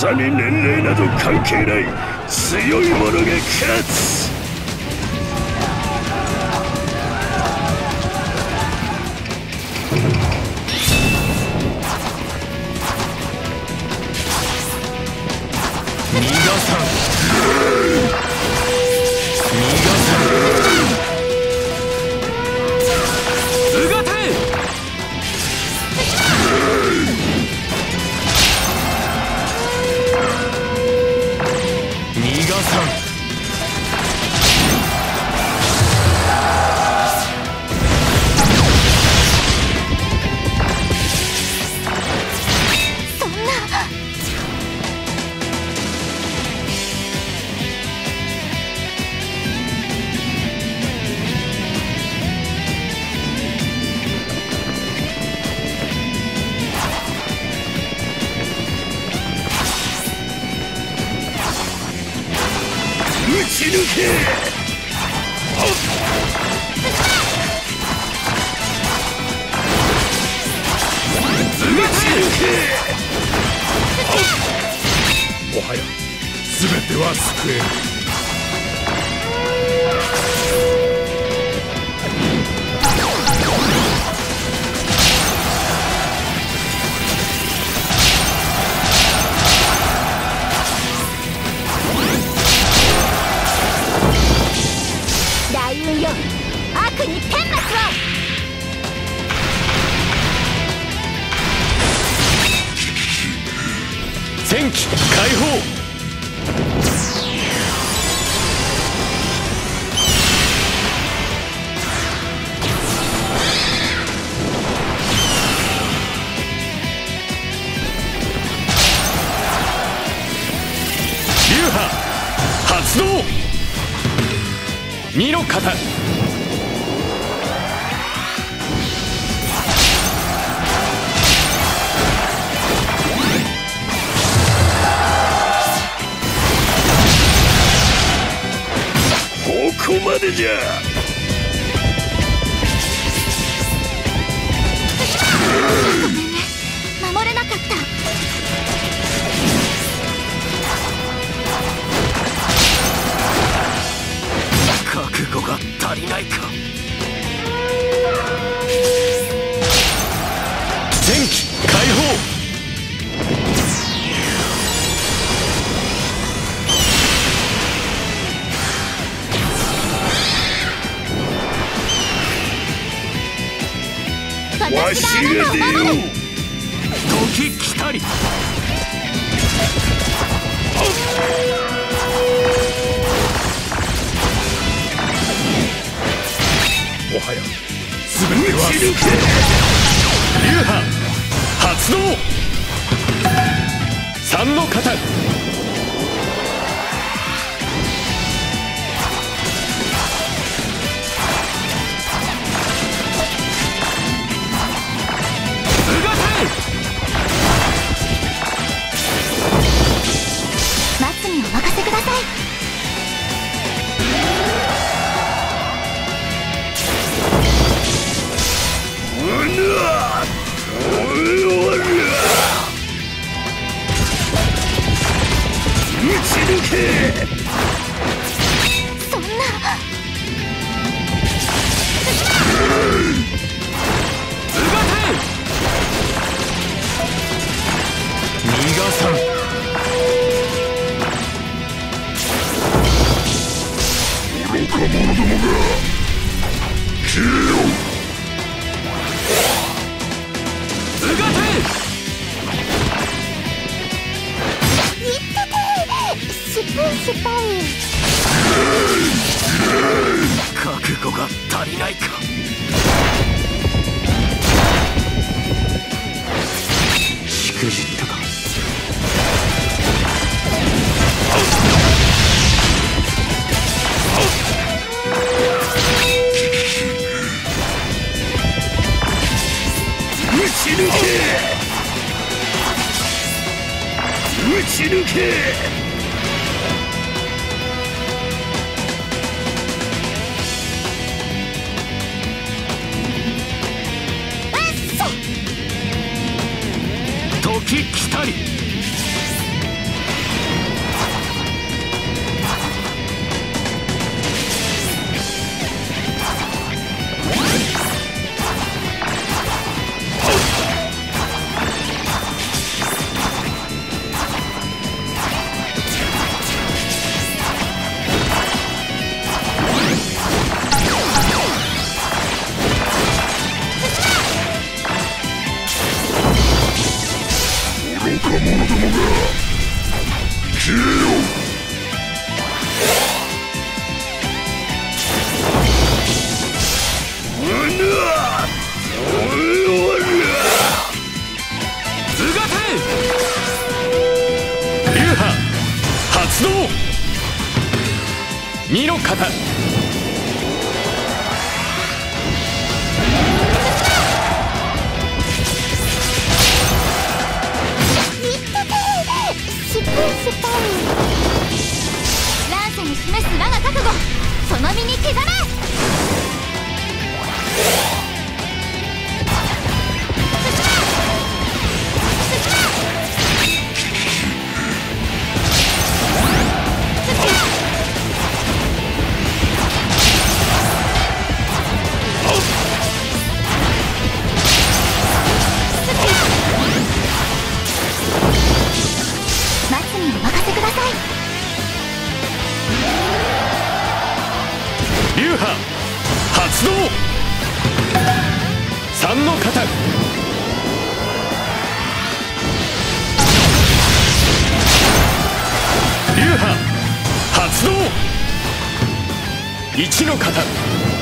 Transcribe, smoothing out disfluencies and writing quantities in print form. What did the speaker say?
他に年齢など関係ない。強い者が勝つ。打ち抜け。もはや全ては救える。 大運よ、悪に天末を。 戦機解放。流派発動。身の型。ここまでじゃ。 ごめんね、守れなかった。 覚悟が足りないか。戦機解放。わしが出よう。時来たり。もはや全ては流派発動。三の型。 松にお任せください。 打ち抜け。 そんな。 逃がさん。愚か者どもが消えよ。 失敗。 覚悟が足りないか。しくじったか。打ち抜け。打ち抜け。時来たり。 発動。2の型。 失敗乱世に示す我が覚悟、その身に刻め。松にお任せください。 流派発動。3の型。流派発動。1の型。